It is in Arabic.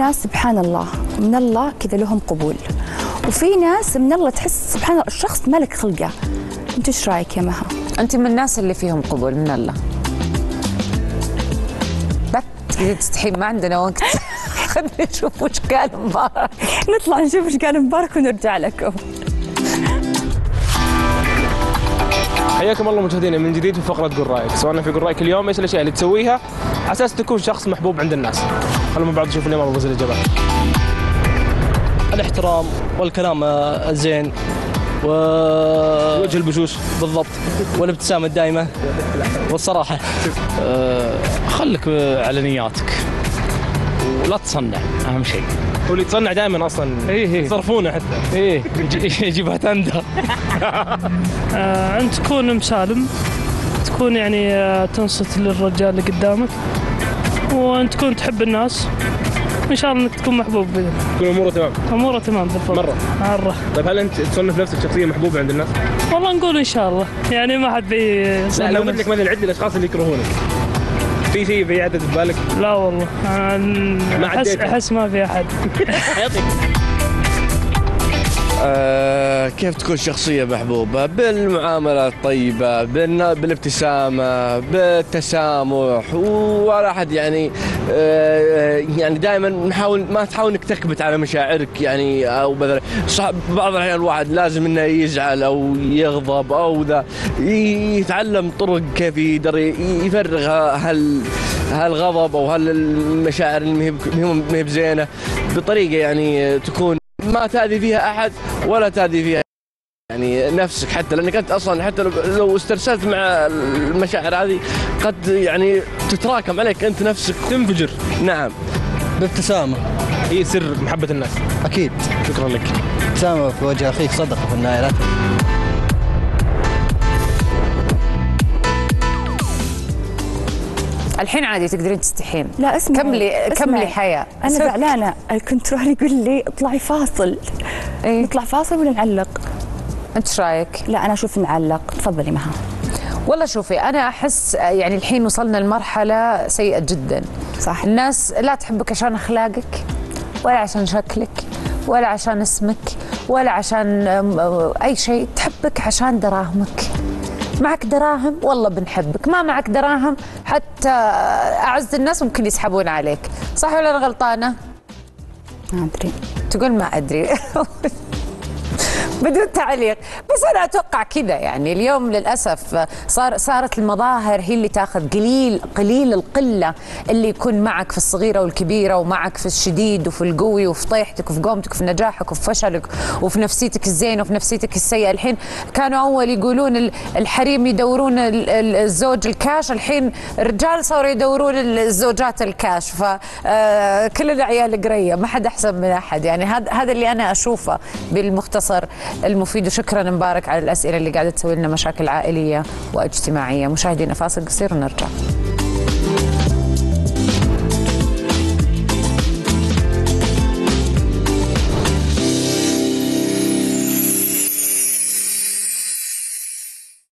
ناس سبحان الله من الله كذا لهم قبول، وفي ناس من الله تحس سبحان الله الشخص ملك خلقه. انت ايش رايك يا مها؟ انت من الناس اللي فيهم قبول من الله. بس تستحين ما عندنا وقت. خلينا نشوف وش قال مبارك. نطلع نشوف ايش قال مبارك ونرجع لكم. حياكم الله مشاهدينا من جديد في فقرة قول رايك. سؤالنا في قول رايك اليوم ايش الاشياء اللي تسويها على اساس تكون شخص محبوب عند الناس؟ خلونا مع بعض نشوف اليوم ابرز الاجابات. الاحترام والكلام الزين وجه البشوش بالضبط، والابتسامة الدائمة والصراحة. خليك على نياتك ولا تصنع، أهم شيء. هو اللي يتصنع دائما اصلا يصرفونه حتى يجيبها تندر. أنت تكون مسالم، تكون يعني تنصت للرجال اللي قدامك، وأنت تكون تحب الناس، إن شاء الله إنك تكون محبوب بهم. تكون اموره تمام. اموره تمام بالفضل. مرة. طيب هل انت تصنف نفسك شخصيه محبوبه عند الناس؟ والله نقول ان شاء الله، يعني ما حد لا لو قلت لك مثلا عد الاشخاص اللي يكرهونك، في شيء في عدد في بالك؟ لا والله احس ما في احد. كيف تكون شخصية محبوبة؟ بالمعاملة الطيبة، بالابتسامة، بالتسامح، ولا أحد يعني دائما ما تحاول انك تكبت على مشاعرك، يعني او مثلا بعض الاحيان الواحد لازم انه يزعل او يغضب او ذا، يتعلم طرق كيف يقدر يفرغ هالغضب او هالمشاعر اللي ما هي بزينة بطريقة يعني تكون ما تأذي فيها أحد ولا تأذي فيها يعني نفسك، حتى لأنك أنت أصلا حتى لو استرسلت مع المشاعر هذه قد يعني تتراكم عليك أنت نفسك تنفجر. نعم. بالابتسامة هي سر محبة الناس. أكيد. شكرا لك. ابتسامة في وجه أخيك صدقة في النهاية. الحين عادي تقدرين تستحين. لا اسمعي كملي حياة. انا زعلانه، الكنترول يقول لي اطلعي فاصل. إيه؟ نطلع فاصل ولا نعلق؟ انت ايش رايك؟ لا انا اشوف نعلق. تفضلي مها. والله شوفي، انا احس يعني الحين وصلنا لمرحله سيئه جدا. صح. الناس لا تحبك عشان اخلاقك، ولا عشان شكلك، ولا عشان اسمك، ولا عشان اي شيء. تحبك عشان دراهمك. معك دراهم والله بنحبك، ما معك دراهم حتى أعز الناس ممكن يسحبون عليك. صح ولا أنا غلطانة؟ ما أدري. تقول ما أدري. بدون تعليق. بس أنا أتوقع كذا، يعني اليوم للأسف صارت المظاهر هي اللي تاخذ قليل القلة اللي يكون معك في الصغيرة والكبيرة، ومعك في الشديد وفي القوي وفي طيحتك وفي قومتك وفي نجاحك وفي فشلك وفي نفسيتك الزينة وفي نفسيتك السيئة. الحين كانوا أول يقولون الحريم يدورون الزوج الكاش، الحين الرجال صاروا يدورون الزوجات الكاش. فكلنا عيال قرية، ما حد أحسن من أحد. يعني هذا اللي أنا أشوفه بالمختصر المفيد. وشكرا مبارك على الأسئلة اللي قاعدة تسوي لنا مشاكل عائلية واجتماعية. مشاهدينا فاصل قصير ونرجع.